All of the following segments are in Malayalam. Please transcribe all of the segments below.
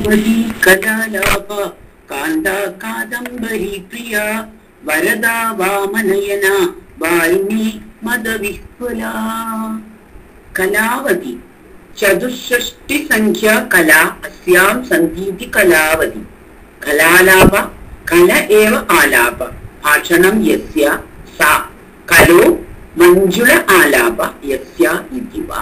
കലാവതി കലാലാപ കാന്താ കാദംബരി പ്രിയ വരദാ വാമനയന വാരുണി മദവിഹ്വല. കലാവതി ചതുഷ്ഷഷ്ടി സംഖ്യ കലാ അസ്യാം സന്ധീതി കലാവതി. കലാലാപ കല ഏവ ആലാപ ഭാഷണം യസ്യ സാ കലോ മഞ്ജുള ആലാപ യസ്യ ഇതി വാ.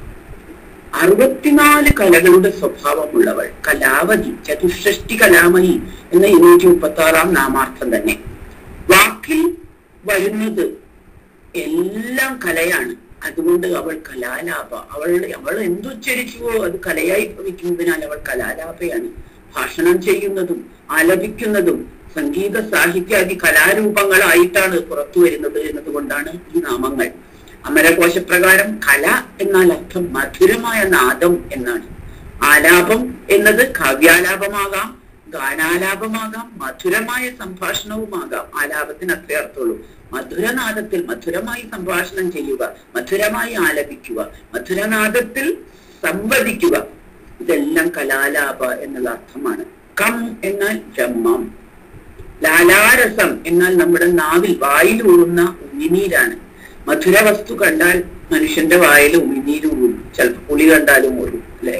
64 കലകളുടെ സ്വഭാവമുള്ളവൾ കലാവതി. ചതുഷ്ഷഷ്ടി കലാമയി എന്ന 236 നാമാർത്ഥം തന്നെ. വാക്കിൽ വരുന്നത് എല്ലാം കലയാണ്. അതുകൊണ്ട് അവൾ കലാലാപ. അവൾ എന്തുച്ചരിച്ചുവോ അത് കലയായി ഭവിക്കുന്നതിനാൽ അവൾ കലാലാപയാണ്. ഭാഷണം ചെയ്യുന്നതും ആലപിക്കുന്നതും സംഗീത സാഹിത്യാദി കലാരൂപങ്ങളായിട്ടാണ് പുറത്തു വരുന്നത് എന്നതുകൊണ്ടാണ് ഈ നാമങ്ങൾ. അമരകോശപ്രകാരം കല എന്നാൽ അർത്ഥം മധുരമായ നാദം എന്നാണ്. ആലാപം എന്നത് കാവ്യാലാപമാകാം, ഗാനാലാപമാകാം, മധുരമായ സംഭാഷണവുമാകാം. ആലാപത്തിന് അത്രേ അർത്ഥമുള്ളൂ. മധുരനാദത്തിൽ മധുരമായി സംഭാഷണം ചെയ്യുക, മധുരമായി ആലപിക്കുക, മധുരനാദത്തിൽ സംവദിക്കുക, ഇതെല്ലാം കലാലാപ എന്നുള്ള അർത്ഥമാണ്. കം എന്നാൽ ബ്രഹ്മം. ലാലാരസം എന്നാൽ നമ്മുടെ നാവിൽ വായിൽ ഊറുന്ന ഉമിനീരാണ്. മധുര വസ്തു കണ്ടാൽ മനുഷ്യന്റെ വായിൽ ഉമിനീര് ഊറും. ചിലപ്പോൾ പുളി കണ്ടാലും ഊറും അല്ലെ.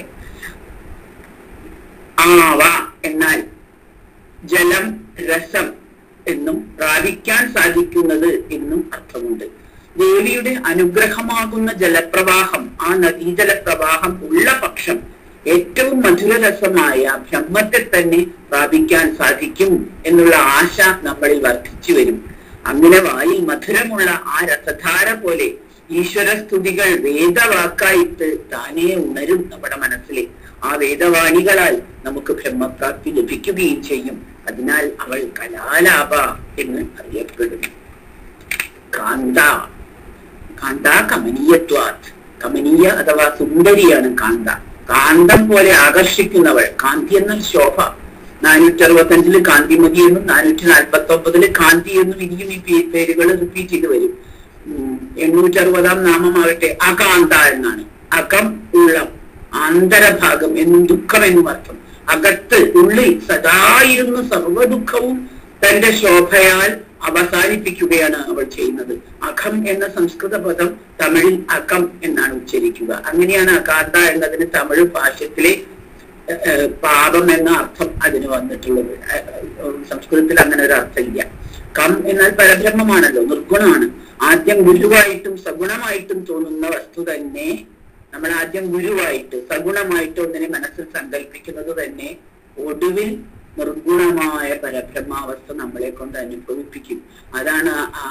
ആവ എന്നാൽ ജലം, രസം എന്നും പ്രാപിക്കാൻ സാധിക്കുന്നത് എന്നും അർത്ഥമുണ്ട്. ദേവിയുടെ അനുഗ്രഹമാകുന്ന ജലപ്രവാഹം, ആ നദീജലപ്രവാഹം ഉള്ള പക്ഷം ഏറ്റവും മധുരരസമായ ബ്രഹ്മത്തെ തന്നെ പ്രാപിക്കാൻ സാധിക്കും എന്നുള്ള ആശ നമ്മളിൽ വർദ്ധിച്ചു വരും. അങ്ങനെ വായിൽ മധുരമുള്ള ആ രസധാര പോലെ ഈശ്വര സ്തുതികൾ വേദവാക്കായിട്ട് താനേ ഉണരും നമ്മുടെ മനസ്സിലെ. ആ വേദവാണികളാൽ നമുക്ക് ബ്രഹ്മപ്രാപ്തി ലഭിക്കുകയും ചെയ്യും. അതിനാൽ അവൾ കലാലാപ എന്ന് അറിയപ്പെടുന്നു. കാന്ത. കാന്ത കമനീയത്വാത്. കമനീയ അഥവാ സുന്ദരിയാണ് കാന്ത. കാന്തം പോലെ ആകർഷിക്കുന്നവൾ. കാന്തി എന്നാൽ ശോഭ. 465 കാന്തിമതി എന്നും 449 കാന്തി എന്നും ഇനിയും ഈ പേരുകൾ റിപ്പീറ്റ് ചെയ്ത് വരും. 860 നാമമാകട്ടെ അകാന്ത എന്നാണ്. അകം ഉള്ളം, ആന്തരഭാഗം എന്നും ദുഃഖം എന്നും അർത്ഥം. അകത്ത് ഉള്ളിൽ സദായിരുന്നു സർവ്വദുഃഖവും തന്റെ ശോഭയാൽ അവസാനിപ്പിക്കുകയാണ് അവൾ ചെയ്യുന്നത്. അഖം എന്ന സംസ്കൃത പദം തമിഴിൽ അകം എന്നാണ് ഉച്ചരിക്കുക. അങ്ങനെയാണ് അകാന്ത എന്നതിന് തമിഴ് ഭാഷത്തിലെ പാപം എന്ന അർത്ഥം അതിന് വന്നിട്ടുള്ളത്. സംസ്കൃതത്തിൽ അങ്ങനെ ഒരു അർത്ഥമില്ല. കം എന്നാൽ പരബ്രഹ്മമാണല്ലോ, നിർഗുണമാണ്. ആദ്യം ഗുരുവായിട്ടും സഗുണമായിട്ടും തോന്നുന്ന വസ്തു തന്നെ നമ്മൾ ആദ്യം ഗുരുവായിട്ട് സഗുണമായിട്ട് ഒന്നിനെ മനസ്സിൽ സങ്കല്പിക്കുന്നത് തന്നെ ഒടുവിൽ നിർഗുണമായ പരബ്രഹ്മാവസ്ഥ നമ്മളെ കൊണ്ട് അനുഭവിപ്പിക്കും. അതാണ് ആ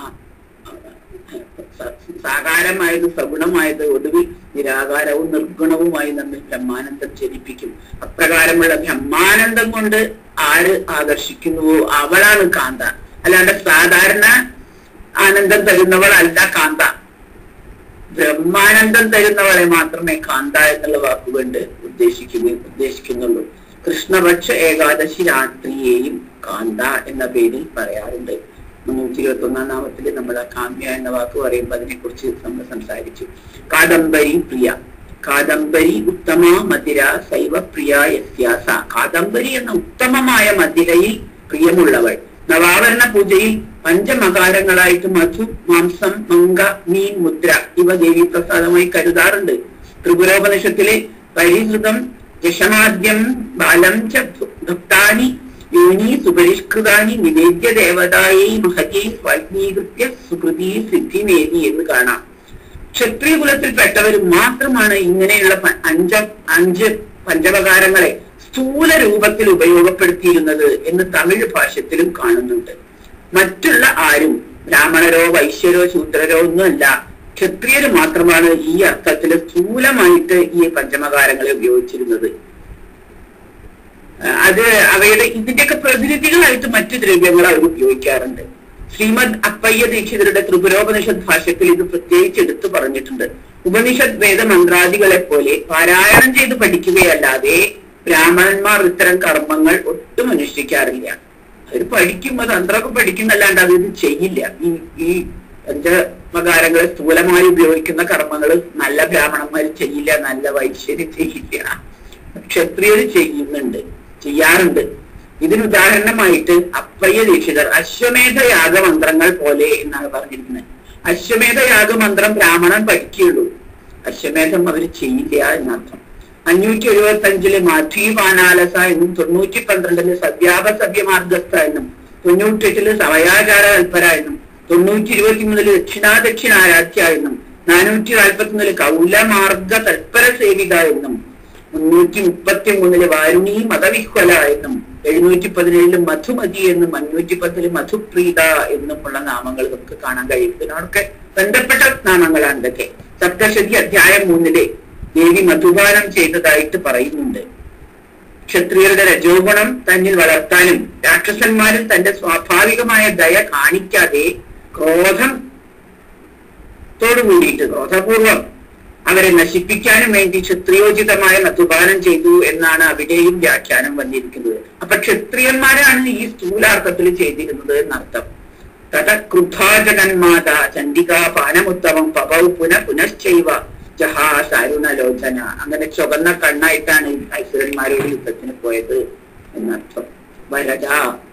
സാകാരമായത് സഗുണമായത് ഒടുവിൽ നിരാകാരവും നിർഗുണവുമായി നമ്മിൽ ബ്രഹ്മാനന്ദം ജനിപ്പിക്കും. അപ്രകാരമുള്ള ബ്രഹ്മാനന്ദം കൊണ്ട് ആര് ആകർഷിക്കുന്നുവോ അവളാണ് കാന്ത. അല്ലാണ്ട് സാധാരണ ആനന്ദം തരുന്നവളല്ല കാന്ത. ബ്രഹ്മാനന്ദം തരുന്നവളെ മാത്രമേ കാന്ത എന്നുള്ള വാക്കുകൊണ്ട് ഉദ്ദേശിക്കുന്നുള്ളൂ. കൃഷ്ണപക്ഷ ഏകാദശി രാത്രിയെയും കാന്ത എന്ന പേരിൽ പറയാറുണ്ട്. 321 നാമത്തില് നമ്മൾ ആ കാമ്യ എന്ന വാക്ക് പറയുമ്പോൾ അതിനെക്കുറിച്ച് നമ്മൾ സംസാരിച്ചു. കാദംബരി പ്രിയ. കാദംബരി ഉത്തമ മദിര സൈവ പ്രിയ യസ്യാസ. കാദംബരി എന്ന ഉത്തമമായ മദിരയിൽ പ്രിയമുള്ളവൾ. നവാവരണ പൂജയിൽ പഞ്ചമകാരങ്ങളായിട്ട് മധു, മാംസം, മങ്ക, മീൻ, മുദ്ര ഇവ ദേവീപ്രസാദമായി കരുതാറുണ്ട്. ത്രിപുരോപനിഷത്തിലെ പരിഹൃതം യശമാദ്യം ബാലം ച ഭക്താനി യോനി സുപരിഷ്കൃതാനി നിവേദ്യ ദേവതായൈ മഹതി സ്വാഗ്നീകൃത്യ സുകൃതി സിദ്ധിമേതി എന്ന് കാണാം. ക്ഷത്രിയ കുലത്തിൽപ്പെട്ടവർ മാത്രമാണ് ഇങ്ങനെയുള്ള അഞ്ച് പഞ്ചമകാരങ്ങളെ സ്ഥൂല രൂപത്തിൽ ഉപയോഗപ്പെടുത്തിയിരുന്നത് എന്ന് തമിഴ് ഭാഷത്തിലും കാണുന്നുണ്ട്. മറ്റുള്ള ആരും ബ്രാഹ്മണരോ വൈശ്യരോ ശൂദ്രരോ ഒന്നുമല്ല, ക്ഷത്രിയര് മാത്രമാണ് ഈ അർത്ഥത്തില് സ്ഥൂലമായിട്ട് ഈ പഞ്ചമകാരങ്ങളെ ഉപയോഗിച്ചിരുന്നത്. അത് അവയുടെ ഇതിന്റെയൊക്കെ പ്രതിനിധികളായിട്ട് മറ്റു ദ്രവ്യങ്ങൾ അവർ ഉപയോഗിക്കാറുണ്ട്. ശ്രീമദ് അപ്പയ്യ ദീക്ഷിതരുടെ ത്രിപുരോപനിഷത്ത് ഭാഷ്യത്തിൽ ഇത് പ്രത്യേകിച്ച് എടുത്തു പറഞ്ഞിട്ടുണ്ട്. ഉപനിഷത്ത് വേദമന്ത്രാദികളെ പോലെ പാരായണം ചെയ്ത് പഠിക്കുകയല്ലാതെ ബ്രാഹ്മണന്മാർ ഇത്തരം കർമ്മങ്ങൾ ഒട്ടും അനുഷ്ഠിക്കാറില്ല. അവർ പഠിക്കും, അത് തന്ത്രമൊക്കെ പഠിക്കുന്നല്ലാണ്ട് അവരിത് ചെയ്യില്ല. ഈ പഞ്ചമകാരങ്ങളെ സ്ഥൂലമായി ഉപയോഗിക്കുന്ന കർമ്മങ്ങൾ നല്ല ബ്രാഹ്മണന്മാർ ചെയ്യില്ല, നല്ല വൈശ്യര് ചെയ്യില്ല, ക്ഷത്രിയര് ചെയ്യുന്നുണ്ട്. ചെയ്യാറുണ്ട്. ഇതിന് ഉദാഹരണമായിട്ട് അപ്പയ്യ ദീക്ഷിതർ അശ്വമേധ യാഗമന്ത്രങ്ങൾ പോലെ എന്നാണ് പറഞ്ഞിരിക്കുന്നത്. അശ്വമേധ യാഗമന്ത്രം ബ്രാഹ്മണൻ പഠിക്കുകയുള്ളൂ, അശ്വമേധം അവർ ചെയ്യില്ല എന്നർത്ഥം. 575 മാധവി വാനാലസ എന്നും 912 സദ്യാപസഭ്യമാർഗസ്ഥ എന്നും 98 സമയാചാര കൽപ്പര എന്നും 923 ദക്ഷിണാരാധ്യ എന്നും 441 കൗലമാർഗ തൽപര സേവിക എന്നും 333 വാരുണി മതവിഹ്വല എന്നും 717 മധുമതി എന്നും 510 മധുപ്രീത എന്നുമുള്ള നാമങ്ങൾ നമുക്ക് കാണാൻ കഴിയും. ഇതിനോടൊക്കെ ബന്ധപ്പെട്ട നാമങ്ങളാണ് ഇതൊക്കെ. സപ്തശതി അധ്യായം 3 ദേവി മധുപാനം ചെയ്തതായിട്ട് പറയുന്നുണ്ട്. ക്ഷത്രിയരുടെ രജോഗുണം തന്നിൽ വളർത്താനും രാക്ഷസന്മാരിൽ തന്റെ സ്വാഭാവികമായ ദയ കാണിക്കാതെ ക്രോധപൂർവം അവരെ നശിപ്പിക്കാനും വേണ്ടി ക്ഷത്രിയോചിതമായ മധുപാനം ചെയ്തു എന്നാണ് അവിടെയും വ്യാഖ്യാനം വന്നിരിക്കുന്നത്. അപ്പൊ ക്ഷത്രിയന്മാരാണ് ഈ സ്ഥൂലാർത്ഥത്തിൽ ചെയ്തിരുന്നത് എന്നർത്ഥം. തഥക്രുദ്ധാജഗന്മാത ചണ്ഡികാ പാനമുത്തമം പപൗ പുനശ്ചൈവ ജഹാസാരുണലോചന. അങ്ങനെ ചുവന്ന കണ്ണായിട്ടാണ് അസുരന്മാരോട് യുദ്ധത്തിന് പോയത് എന്നർത്ഥം. വരദ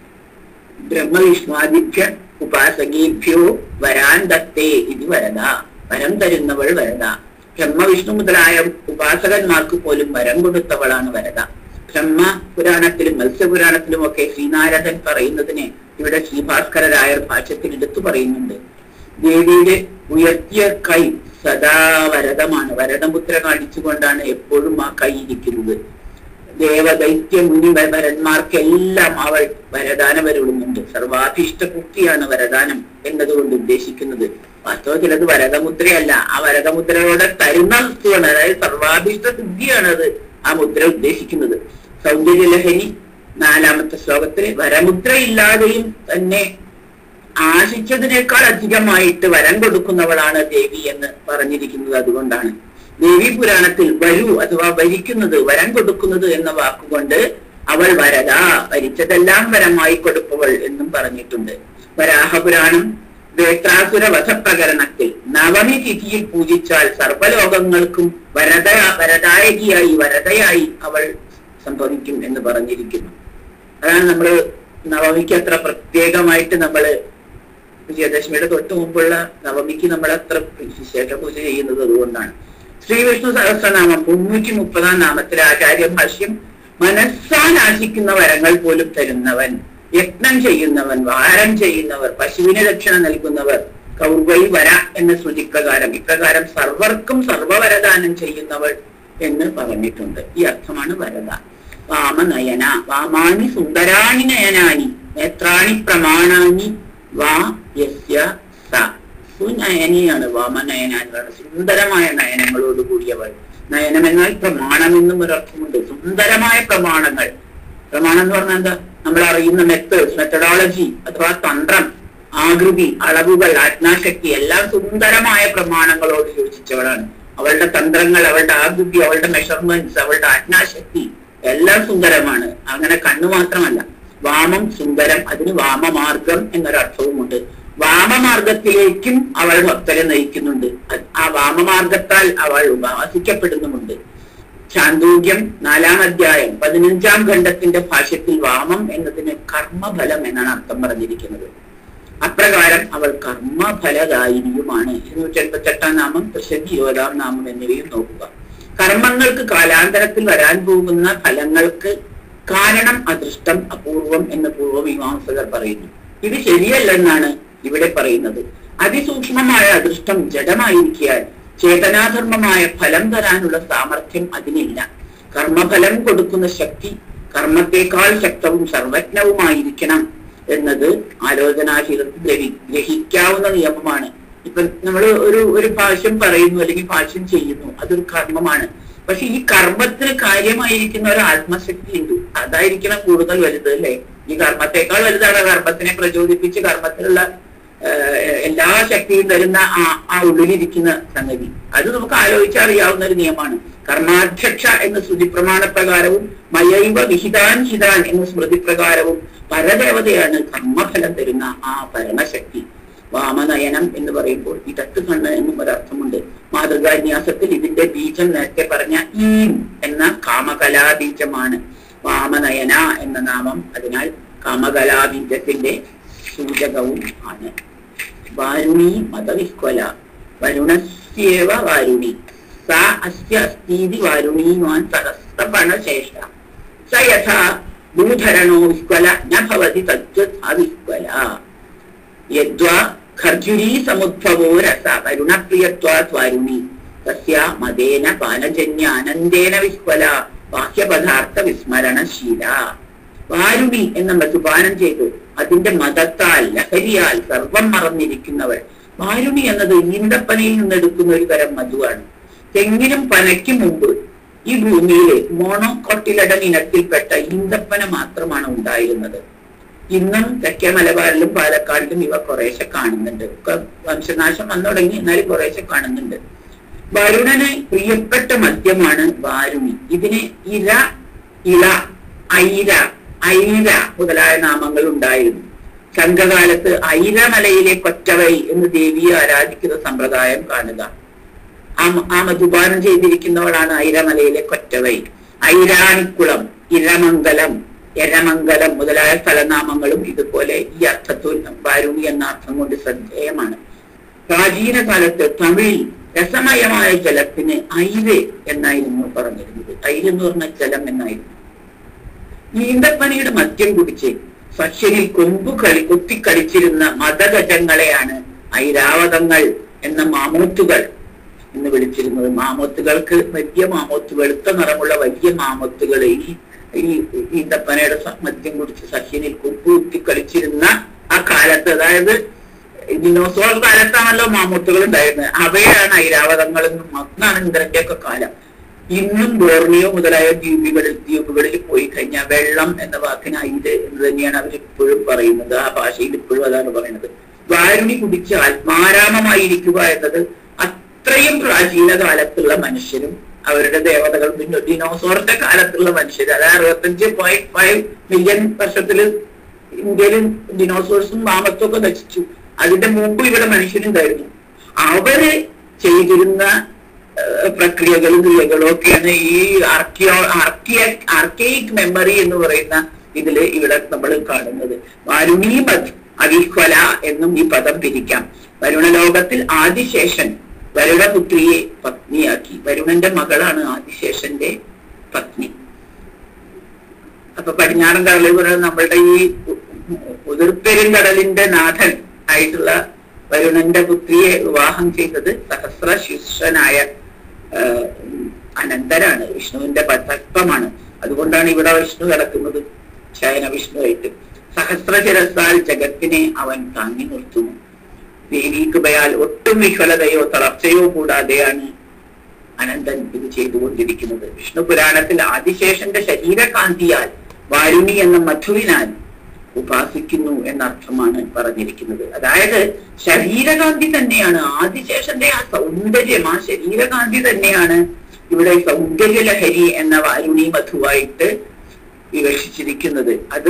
ബ്രഹ്മവിഷ്ണുവാദിഭ്യ ഉപാസകേഭ്യോ വരാൻ ദത്തേ ഇത് വരദ. വരം തരുന്നവൾ വരദ. ബ്രഹ്മവിഷ്ണു മുതലായ ഉപാസകന്മാർക്ക് പോലും വരം കൊടുത്തവളാണ് വരദ. ബ്രഹ്മ പുരാണത്തിലും മത്സ്യപുരാണത്തിലും ഒക്കെ ശ്രീനാരദൻ പറയുന്നതിനെ ഇവിടെ ശ്രീഭാസ്കരരായർ ഭാഷ്യത്തിൽ എടുത്തു പറയുന്നുണ്ട്. ദേവിയുടെ ഉയർത്തിയ കൈ സദാ വരദമാണ്. വരദമുദ്ര കാണിച്ചുകൊണ്ടാണ് എപ്പോഴും ആ കൈ ഇരിക്കുന്നത്. ദേവദൈത്യ മുനി വരന്മാർക്കെല്ലാം അവൾ വരദാനം വരുന്നുണ്ട്. സർവാഭീഷ്ടപൂർത്തിയാണ് വരദാനം എന്നതുകൊണ്ട് ഉദ്ദേശിക്കുന്നത്. വാസ്തവത്തിൽ അത് വരദമുദ്രയല്ല, ആ വരദമുദ്രയോടെ തരുന്ന വസ്തുവാണ്. അതായത് സർവാഭീഷ്ട സിദ്ധിയാണ് അത് ആ മുദ്ര ഉദ്ദേശിക്കുന്നത്. സൗന്ദര്യലഹരി 4-ാമത്തെ ശ്ലോകത്തിൽ വരമുദ്ര ഇല്ലാതെയും തന്നെ ആശിച്ചതിനേക്കാൾ അധികമായിട്ട് വരം കൊടുക്കുന്നവളാണ് ദേവി എന്ന് പറഞ്ഞിരിക്കുന്നത്. അതുകൊണ്ടാണ് ദേവി പുരാണത്തിൽ വരൂ അഥവാ വരിക്കുന്നത്, വരം കൊടുക്കുന്നത് എന്ന വാക്കുകൊണ്ട് അവൾ വരദ, വരിച്ചതെല്ലാം വരമായി കൊടുപ്പവൾ എന്നും പറഞ്ഞിട്ടുണ്ട്. വരാഹപുരാണം വേത്രാസുര വധപ്രകരണത്തിൽ 9ാം തിഥിയിൽ പൂജിച്ചാൽ സർവ്വലോകങ്ങൾക്കും വരദായകിയായി വരദയായി അവൾ സംഭവിക്കും എന്ന് പറഞ്ഞിരിക്കുന്നു. അതാണ് നമ്മള് നവമിക്ക് അത്ര പ്രത്യേകമായിട്ട് നമ്മള് വിജയദശമിയുടെ തൊട്ട് മുമ്പുള്ള നവമിക്ക് നമ്മൾ അത്ര വിശേഷ പൂജ ചെയ്യുന്നത് അതുകൊണ്ടാണ്. ശ്രീ വിഷ്ണു സഹസ്രനാമം 330-ാം നാമത്തിൽ ആചാര്യ ഭാഷ്യം മനസ്സാൽ ആശിക്കുന്ന വരങ്ങൾ പോലും തരുന്നവൻ, യത്നം ചെയ്യുന്നവൻ, വാരം ചെയ്യുന്നവർ, പശുവിന് ദക്ഷിണ നൽകുന്നവർ, കൗർവൈ വര എന്ന ശ്രുതിപ്രകാരം ഇപ്രകാരം സർവർക്കും സർവവരദാനം ചെയ്യുന്നവൾ എന്ന് പറഞ്ഞിട്ടുണ്ട്. ഈ അർത്ഥമാണ് വരദ. വാമനയന വാമാനി സുന്ദരാണി നയനാനി നേത്രാണി പ്രമാണാനി വാ യസ്യ സ. സുനയനിയാണ് വാമനയന എന്ന് പറയുന്നത്. സുന്ദരമായ നയനങ്ങളോട് കൂടിയവൾ. നയനം എന്നാൽ പ്രമാണം എന്നും ഒരർത്ഥമുണ്ട്. സുന്ദരമായ പ്രമാണങ്ങൾ. പ്രമാണം എന്ന് പറഞ്ഞാൽ എന്താ? നമ്മൾ അറിയുന്ന മെത്തഡോളജി അഥവാ തന്ത്രം, ആകൃതി, അളവുകൾ, ആജ്ഞാശക്തി എല്ലാം സുന്ദരമായ പ്രമാണങ്ങളോട് യോജിച്ചവളാണ്. അവളുടെ തന്ത്രങ്ങൾ, അവളുടെ ആകൃതി, അവളുടെ മെഷർമെന്റ്സ്, അവളുടെ ആജ്ഞാശക്തി എല്ലാം സുന്ദരമാണ്. അങ്ങനെ കണ്ണു മാത്രമല്ല, വാമം സുന്ദരം, അതിന് വാമമാർഗം എന്നൊരർത്ഥവുമുണ്ട്. വാമമാർഗത്തിലേക്കും അവൾ ഭക്തരെ നയിക്കുന്നുണ്ട്. ആ വാമമാർഗത്താൽ അവൾ ഉപാസിക്കപ്പെടുന്നുമുണ്ട്. ചാന്തോക്യം 4-ാം അധ്യായം 15-ാം ഖണ്ഡത്തിന്റെ ഭാഷ്യത്തിൽ വാമം എന്നതിന് കർമ്മഫലം എന്നാണ് അർത്ഥം പറഞ്ഞിരിക്കുന്നത്. അപ്രകാരം അവൾ കർമ്മഫലദായിനിയുമാണ്. 288-ാം നാമം, 20-ാം നാമം എന്നിവയും നോക്കുക. കർമ്മങ്ങൾക്ക് കാലാന്തരത്തിൽ വരാൻ പോകുന്ന ഫലങ്ങൾക്ക് കാരണം അദൃഷ്ടം, അപൂർവം എന്ന് പൂർവമീമാംസകർ പറയുന്നു. ഇത് ശരിയല്ലെന്നാണ് ഇവിടെ പറയുന്നത്. അതിസൂക്ഷ്മമായ അദൃഷ്ടം ജഡമായിരിക്കാൻ ചേതനാധർമ്മമായ ഫലം തരാനുള്ള സാമർഥ്യം അതിനില്ല. കർമ്മഫലം കൊടുക്കുന്ന ശക്തി കർമ്മത്തെക്കാൾ ശക്തവും സർവജ്ഞവുമായിരിക്കണം എന്നത് ആലോചനാശീലത്തിൽ ഗ്രഹിക്കാവുന്ന നിയമമാണ്. ഇപ്പൊ നമ്മൾ ഒരു ഭാഷ്യം പറയുന്നു അല്ലെങ്കിൽ ഭാഷ്യം ചെയ്യുന്നു, അതൊരു കർമ്മമാണ്. പക്ഷെ ഈ കർമ്മത്തിന് കാര്യമായിരിക്കുന്ന ഒരു ആത്മശക്തി ഉണ്ട്. അതായിരിക്കണം കൂടുതൽ വലുത്, അല്ലെ? ഈ കർമ്മത്തെക്കാൾ വലുതാണ് കർമ്മത്തിനെ പ്രചോദിപ്പിച്ച് കർമ്മത്തിലുള്ള എല്ലാ ശക്തിയും തരുന്ന ആ ഉള്ളിലിരിക്കുന്ന സംഗതി. അത് നമുക്ക് ആലോചിച്ചറിയാവുന്ന ഒരു നിയമമാണ്. കർമാധ്യക്ഷ എന്ന ശ്രുതിപ്രമാണ പ്രകാരവും മയൈവ വിഹിതാൻ ഹിതാൻ എന്ന സ്മൃതിപ്രകാരവും പരദേവതയാണ് കർമ്മഫലം തരുന്ന ആ പരമശക്തി. വാമനയനം എന്ന് പറയുമ്പോൾ ഇടത്ത് കണ്ണ് എന്നും ഒരർത്ഥമുണ്ട്. മാതൃകാന്യാസത്തിൽ ഇതിന്റെ ബീജം നേരത്തെ പറഞ്ഞ ഈം എന്ന കാമകലാബീജമാണ്. വാമനയന എന്ന നാമം അതിനാൽ കാമകലാബീജത്തിന്റെ സൂചകവും ആണ്. വാരുണി മതവിഹ്വല വരുണസ്യേവ വാരുണി സ അസ്യ അസ്തീതി വാരുണീമാൻ സഹസ്രപണശേഷ സ യഥാ ഭൂധരണോ വിഹ്വല ന ഭവതി തദ്വത് അവിഹ്വല യദ്വാ ഖർജുരീ സമുദ്ഭവോ രസ വരുണപ്രിയത്വാത് വാരുണി തസ്യ മദേന പാനജന്യ ആനന്ദേന വിഹ്വല ബാഹ്യപദാർത്ഥ വിസ്മരണശീല. വാരുണി എന്ന മധുപാനം ചെയ്തു അതിന്റെ മതത്താൽ ലഹരിയാൽ സർവം മറന്നിരിക്കുന്നവർ. വാരുണി എന്നത് ഈന്തപ്പനയിൽ നിന്നെടുക്കുന്ന ഒരു തരം മധുവാണ്. തെങ്ങിനും പനയ്ക്കും മുമ്പ് ഈ ഭൂമിയിലെ മോണോകോട്ടിലടൻ ഇനത്തിൽപ്പെട്ട ഈന്തപ്പന മാത്രമാണ് ഉണ്ടായിരുന്നത്. ഇന്നും തെക്കേ മലബാറിലും പാലക്കാടിലും ഇവ കുറേശ്ശെ കാണുന്നുണ്ട്. വംശനാശം വന്നു തുടങ്ങി, എന്നാലും കുറേശ്ശെ കാണുന്നുണ്ട്. വരുണന് പ്രിയപ്പെട്ട മദ്യമാണ് വാരുണി. ഇതിന് ഇര, ഇള, ഐര, ഐര മുതലായ നാമങ്ങൾ ഉണ്ടായിരുന്നു. സംഘകാലത്ത് ഐരമലയിലെ കൊറ്റവൈ എന്ന് ദേവിയെ ആരാധിക്കുന്ന സമ്പ്രദായം കാണുക. ആ മധുപാനം ചെയ്തിരിക്കുന്നവളാണ് ഐരമലയിലെ കൊറ്റവൈ. ഐരാണിക്കുളം, ഇരമംഗലം, എരമംഗലം മുതലായ സ്ഥലനാമങ്ങളും ഇതുപോലെ ഈ അർത്ഥത്തിൽ വാരുണി എന്ന അർത്ഥം കൊണ്ട് ശ്രദ്ധേയമാണ്. പ്രാചീന കാലത്ത് തമിഴിൽ രസമയമായ ജലത്തിന് ഐര് എന്നായിരുന്നു പറഞ്ഞിരുന്നത്. ഐര് എന്ന് പറഞ്ഞ ജലം എന്നായിരുന്നു. ഈന്തപ്പനയുടെ മദ്യം കുടിച്ച് സസ്യനിൽ കൊത്തിക്കളിച്ചിരുന്ന മതഗജങ്ങളെയാണ് ഐരാവതങ്ങൾ എന്ന മാമോത്തുകൾ എന്ന് വിളിച്ചിരുന്നത്. മാമോത്തുകൾക്ക് വലിയ മാമോത്ത്, വെളുത്ത നിറമുള്ള വലിയ മാമോത്തുകൾ ഈ ഈന്തപ്പനയുടെ മദ്യം കുടിച്ച് സസ്യനിൽ കുത്തിക്കളിച്ചിരുന്ന ആ കാലത്ത്, അതായത് ദിനോസോർ കാലത്താണല്ലോ മാമൂത്തുകൾ ഉണ്ടായിരുന്നത്. അവയാണ് ഐരാവതങ്ങൾ എന്നും അന്നാണ് ഇന്ദ്രന്റെ ഒക്കെ കാലം. ഇന്നും ബോർണിയോ മുതലായ ദ്വീപുകളിൽ പോയി കഴിഞ്ഞാൽ വെള്ളം എന്ന വാക്കിന് ഐര് എന്ന് തന്നെയാണ് അവരിപ്പോഴും പറയുന്നത്. ആ ഭാഷയിൽ ഇപ്പോഴും അതാണ് പറയുന്നത്. വാരുണി കുടിച്ച് ആത്മാരാമമായിരിക്കുക എന്നത് അത്രയും പ്രാചീന കാലത്തുള്ള മനുഷ്യരും അവരുടെ ദേവതകൾ, പിന്നെ ദിനോസോറിന്റെ കാലത്തുള്ള മനുഷ്യർ, അതായത് 65.5 മില്യൺ വർഷത്തില് ഇന്ത്യയിലും ദിനോസോഴ്സും മാമത്തും ഒക്കെ നശിച്ചു. അതിന്റെ മുമ്പ് ഇവിടെ മനുഷ്യരുണ്ടായിരുന്നു. അവര് ചെയ്തിരുന്ന പ്രക്രിയകളും ക്രിയകളും ഒക്കെയാണ് ഈ ആർക്കൈക് മെമ്മറി എന്ന് പറയുന്ന ഇതില് ഇവിടെ നമ്മൾ കാണുന്നത്. വാരുണി അവിഹ്വല എന്നും ഈ പദം പിരിക്കാം. വരുണലോകത്തിൽ ആദിശേഷൻ വരുണപുത്രിയെ പത്നിയാക്കി. വരുണന്റെ മകളാണ് ആദിശേഷന്റെ പത്നി. അപ്പൊ പടിഞ്ഞാറൻ കടലിൽ പറയുന്നത് നമ്മളുടെ ഈ ഉതിർപ്പെരുങ്കടലിന്റെ നാഥൻ ആയിട്ടുള്ള വരുണന്റെ പുത്രിയെ വിവാഹം ചെയ്തത് സഹസ്രശീർഷനായ അനന്തരാണ്, വിഷ്ണുവിന്റെ പത്മമാണ്. അതുകൊണ്ടാണ് ഇവിടെ വിഷ്ണു കിടക്കുന്നത് ശയന വിഷ്ണുവായിട്ട്. സഹസ്രശിരസാൽ ജഗത്തിനെ അവൻ താങ്ങി നിർത്തുന്നു. ദേവീകൃപയാൽ ഒട്ടും വിഹ്വലതയോ തളർച്ചയോ കൂടാതെയാണ് അനന്തൻ ഇത് ചെയ്തുകൊണ്ടിരിക്കുന്നത്. വിഷ്ണു പുരാണത്തിൽ ആദിശേഷന്റെ ശരീരകാന്തിയാൽ വാരുണി എന്ന മധുവിനാൽ ഉപാസിക്കുന്നു എന്നർത്ഥമാണ് പറഞ്ഞിരിക്കുന്നത്. അതായത് ശരീരകാന്തി തന്നെയാണ് ആദിശേഷന്റെ ആ സൗന്ദര്യം, ആ ശരീരകാന്തി തന്നെയാണ് ഇവിടെ സൗന്ദര്യലഹരി എന്ന വാരുണി മധുവായിട്ട് വിവക്ഷിച്ചിരിക്കുന്നത്. അത്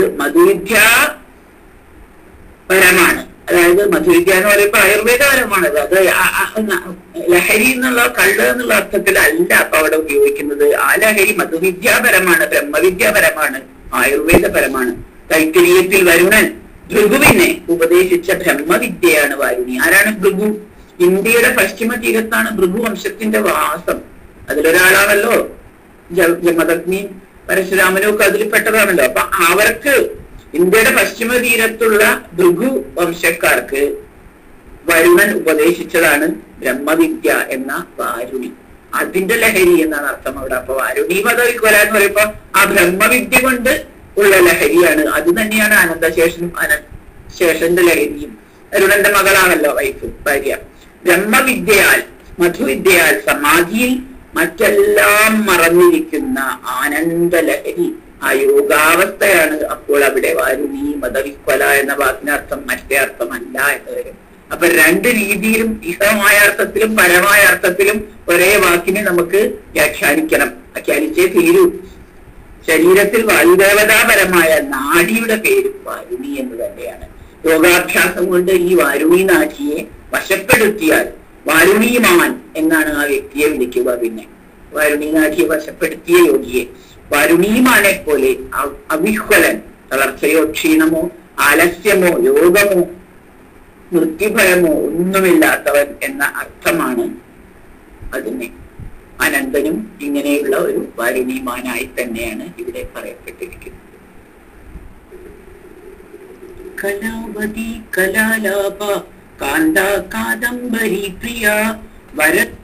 മധുവിദ്യാപരമാണ്. അതായത് മധുവിദ്യ എന്ന് പറയുമ്പോൾ ആയുർവേദപരമാണ്. അത് ലഹരി എന്നുള്ള കള്ള് എന്നുള്ള അർത്ഥത്തിലല്ല അപ്പൊ അവിടെ ഉപയോഗിക്കുന്നത്. ആ ലഹരി മധുവിദ്യാപരമാണ്, ബ്രഹ്മവിദ്യാപരമാണ്, ആയുർവേദപരമാണ്. തൈത്തിരീയത്തിൽ വരുണൻ ഭൃഗുവിനെ ഉപദേശിച്ച ബ്രഹ്മവിദ്യയാണ് വാരുണി. ആരാണ് ഭൃഗു? ഇന്ത്യയുടെ പശ്ചിമ തീരത്താണ് ഭൃഗു വംശത്തിന്റെ വാസം. അതിലൊരാളാണല്ലോ ജമദഗ്നിയും പരശുരാമനും ഒക്കെ അതിൽപ്പെട്ടതാണല്ലോ. അപ്പൊ അവർക്ക് ഇന്ത്യയുടെ പശ്ചിമ തീരത്തുള്ള ഭൃഗു വംശക്കാർക്ക് വരുണൻ ഉപദേശിച്ചതാണ് ബ്രഹ്മവിദ്യ എന്ന വാരുണി. അതിന്റെ ലഹരി എന്നാണ് അർത്ഥം അവിടെ. അപ്പൊ വാരുണി പദവിക്കൊല എന്ന് പറയുമ്പോ ആ ബ്രഹ്മവിദ്യ കൊണ്ട് ഉള്ള ലഹരിയാണ്. അത് തന്നെയാണ് അനന്തശേഷനും ശേഷന്റെ ലഹരിയും. വരുണന്റെ മകളാണല്ലോ വൈഫ്, ഭാര്യ. ബ്രഹ്മവിദ്യയാൽ മധുവിദ്യയാൽ സമാധിയിൽ മറ്റെല്ലാം മറന്നിരിക്കുന്ന ആനന്ദ ലഹരി, ആ യോഗാവസ്ഥയാണ് അപ്പോൾ അവിടെ വാരുണി മതവിഹ്വല എന്ന വാക്കിനർത്ഥം. മറ്റേ അർത്ഥമല്ല എന്ന് വരും. അപ്പൊ രണ്ട് രീതിയിലും ഇഹമായ അർത്ഥത്തിലും പരമായ അർത്ഥത്തിലും ഒരേ വാക്കിനെ നമുക്ക് വ്യാഖ്യാനിച്ചേ തീരൂ. ശരീരത്തിൽ വായുദേവതാപരമായ നാഡിയുടെ പേര് വാരുണി എന്ന് തന്നെയാണ്. യോഗാഭ്യാസം കൊണ്ട് ഈ വാരുണി നാഡിയെ വശപ്പെടുത്തിയാൽ വാരുണിമാൻ എന്നാണ് ആ വ്യക്തിയെ വിളിക്കുക. പിന്നെ വാരുണി നാഡിയെ വശപ്പെടുത്തിയ യോഗിയെ വരുണീമാനെ പോലെ അവിഹ്വലൻ, തളർച്ചയോ ക്ഷീണമോ ആലസ്യമോ രോഗമോ മൃത്യുഭയമോ ഒന്നുമില്ലാത്തവൻ എന്ന അർത്ഥമാണ് അതിനെ. അനന്തനും ഇങ്ങനെയുള്ള ഒരു വരുണീമാനായി തന്നെയാണ് ഇവിടെ പറയപ്പെട്ടിരിക്കുന്നത്. കലാവതി കലാലാപ കാന്ത കാദംബരി പ്രിയ വരത്